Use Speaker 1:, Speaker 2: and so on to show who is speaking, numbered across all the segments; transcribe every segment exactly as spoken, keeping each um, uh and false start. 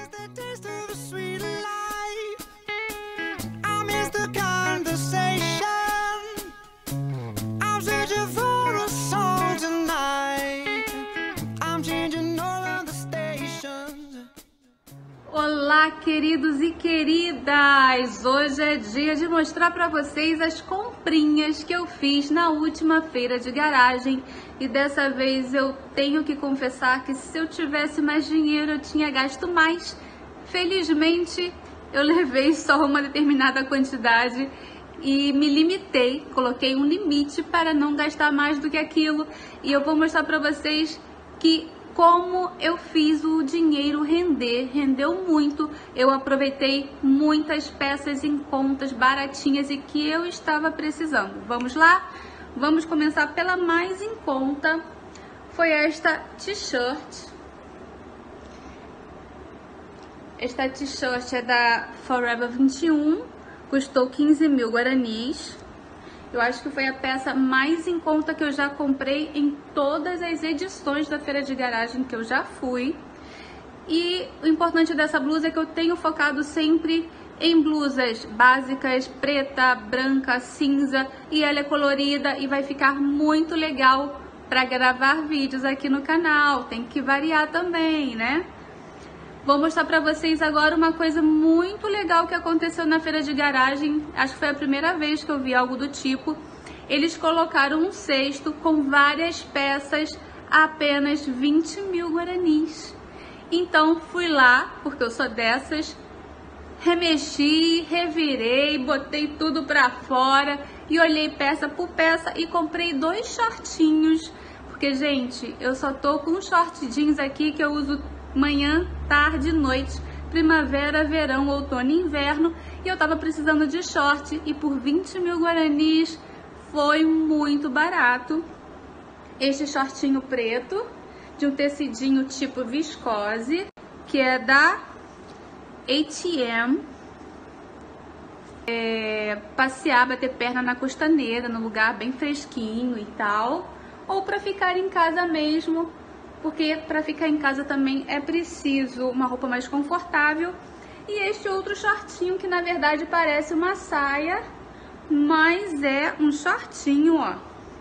Speaker 1: Olá, queridos e queridas! Hoje é dia de mostrar para vocês as comprinhas que eu fiz na última feira de garagem. E dessa vez eu tenho que confessar que se eu tivesse mais dinheiro eu tinha gasto mais. Felizmente eu levei só uma determinada quantidade e me limitei, coloquei um limite para não gastar mais do que aquilo. E eu vou mostrar para vocês que como eu fiz o dinheiro render, rendeu muito. Eu aproveitei muitas peças em contas baratinhas e que eu estava precisando. Vamos lá? Vamos começar pela mais em conta. Foi esta t-shirt. Esta t-shirt é da Forever vinte e um, custou quinze mil guaranis. Eu acho que foi a peça mais em conta que eu já comprei em todas as edições da feira de garagem que eu já fui. E o importante dessa blusa é que eu tenho focado sempre em blusas básicas, preta, branca, cinza, e ela é colorida e vai ficar muito legal para gravar vídeos aqui no canal. Tem que variar também, né? Vou mostrar para vocês agora uma coisa muito legal que aconteceu na feira de garagem. Acho que foi a primeira vez que eu vi algo do tipo. Eles colocaram um cesto com várias peças a apenas vinte mil guaranis. Então fui lá, porque eu sou dessas, remexi, revirei, botei tudo pra fora e olhei peça por peça e comprei dois shortinhos. Porque, gente, eu só tô com um short jeans aqui que eu uso manhã, tarde e noite, primavera, verão, outono e inverno, e eu tava precisando de short e por vinte mil guaranis foi muito barato. Este shortinho preto de um tecidinho tipo viscose, que é da H e M. É, passear, bater perna na costaneira, no lugar bem fresquinho e tal, ou para ficar em casa mesmo, porque para ficar em casa também é preciso uma roupa mais confortável. E este outro shortinho que na verdade parece uma saia, mas é um shortinho, ó.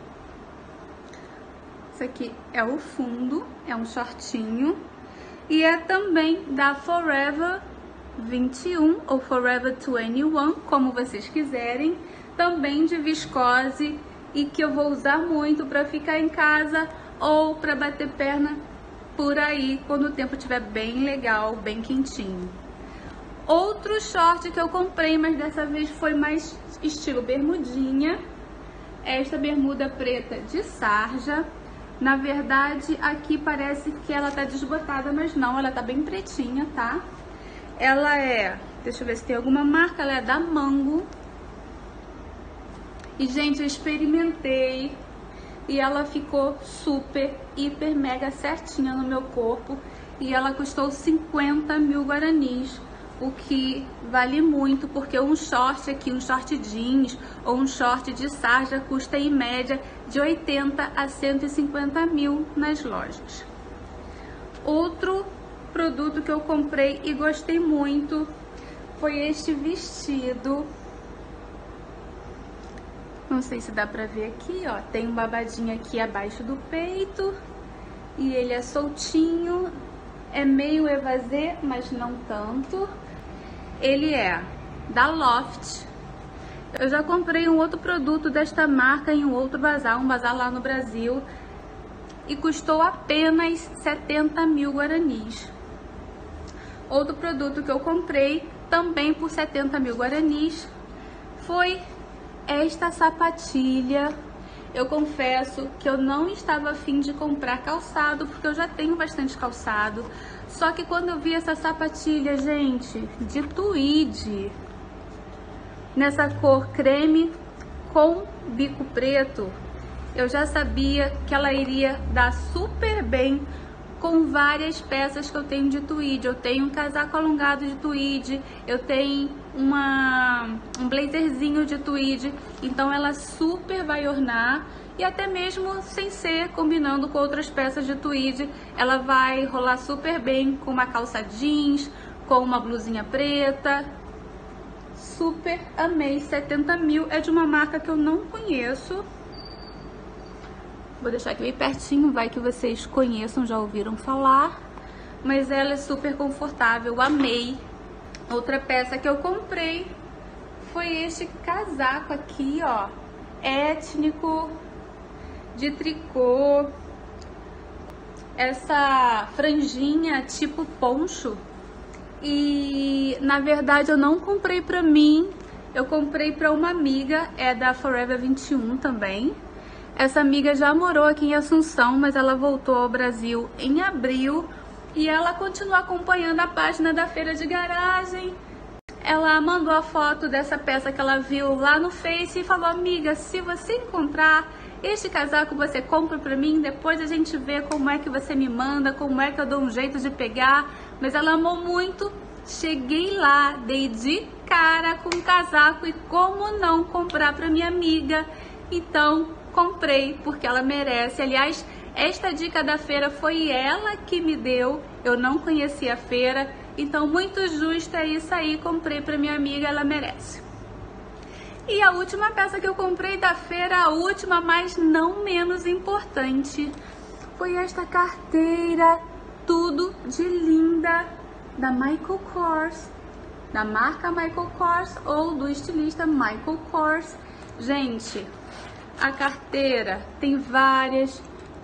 Speaker 1: Isso aqui é o fundo, é um shortinho. E é também da Forever vinte e um ou Forever vinte e um, como vocês quiserem. Também de viscose e que eu vou usar muito para ficar em casa ou para bater perna por aí quando o tempo estiver bem legal, bem quentinho. Outro short que eu comprei, mas dessa vez foi mais estilo bermudinha, esta bermuda preta de sarja. Na verdade aqui parece que ela tá desbotada, mas não, ela tá bem pretinha, tá? Ela é, deixa eu ver se tem alguma marca, ela é da Mango. E gente, eu experimentei e ela ficou super, hiper, mega certinha no meu corpo. E ela custou cinquenta mil guaranis, o que vale muito, porque um short aqui, um short jeans ou um short de sarja custa em média de oitenta a cento e cinquenta mil nas lojas. Outro produto que eu comprei e gostei muito foi este vestido. Não sei se dá pra ver aqui, ó, tem um babadinho aqui abaixo do peito e ele é soltinho, é meio evasê, mas não tanto. Ele é da Loft. Eu já comprei um outro produto desta marca em um outro bazar, um bazar lá no Brasil, e custou apenas setenta mil guaranis. Outro produto que eu comprei também por setenta mil guaranis foi esta sapatilha. Eu confesso que eu não estava afim de comprar calçado, porque eu já tenho bastante calçado. Só que quando eu vi essa sapatilha, gente, de tweed, nessa cor creme com bico preto, eu já sabia que ela iria dar super bem com várias peças que eu tenho de tweed. Eu tenho um casaco alongado de tweed, eu tenho uma, um blazerzinho de tweed, então ela super vai ornar. E até mesmo sem ser combinando com outras peças de tweed, ela vai rolar super bem com uma calça jeans, com uma blusinha preta. Super amei, setenta mil, é de uma marca que eu não conheço. Vou deixar aqui bem pertinho, vai que vocês conheçam, já ouviram falar. Mas ela é super confortável, amei. Outra peça que eu comprei foi este casaco aqui, ó, étnico, de tricô. Essa franjinha tipo poncho. E na verdade eu não comprei pra mim, eu comprei pra uma amiga, é da Forever vinte e um também. Essa amiga já morou aqui em Assunção, mas ela voltou ao Brasil em abril e ela continua acompanhando a página da Feira de Garagem. Ela mandou a foto dessa peça que ela viu lá no Face e falou: amiga, se você encontrar este casaco, você compra pra mim, depois a gente vê como é que você me manda, como é que eu dou um jeito de pegar. Mas ela amou muito, cheguei lá, dei de cara com o casaco e como não comprar pra minha amiga. Então comprei, porque ela merece. Aliás, esta dica da feira foi ela que me deu, eu não conhecia a feira, então muito justo é isso aí, comprei pra minha amiga, ela merece. E a última peça que eu comprei da feira, a última, mas não menos importante, foi esta carteira, tudo de linda, da Michael Kors, da marca Michael Kors ou do estilista Michael Kors. Gente, a carteira tem várias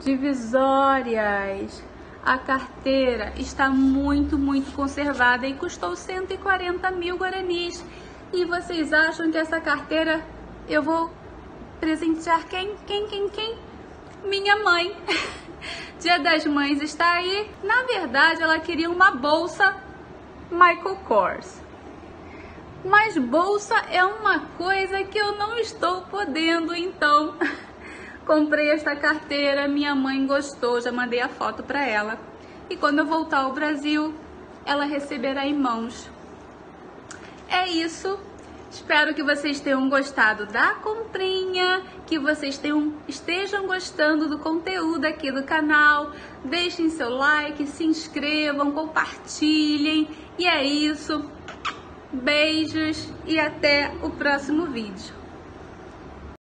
Speaker 1: divisórias. A carteira está muito, muito conservada e custou cento e quarenta mil guaranis. E vocês acham que essa carteira eu vou presentear quem? Quem, quem, quem? Minha mãe. Dia das Mães está aí. Na verdade, ela queria uma bolsa Michael Kors. Mas bolsa é uma coisa que eu não estou podendo, então comprei esta carteira, minha mãe gostou, já mandei a foto para ela. E quando eu voltar ao Brasil, ela receberá em mãos. É isso. Espero que vocês tenham gostado da comprinha, que vocês tenham, estejam gostando do conteúdo aqui do canal. Deixem seu like, se inscrevam, compartilhem. E é isso. Beijos e até o próximo vídeo.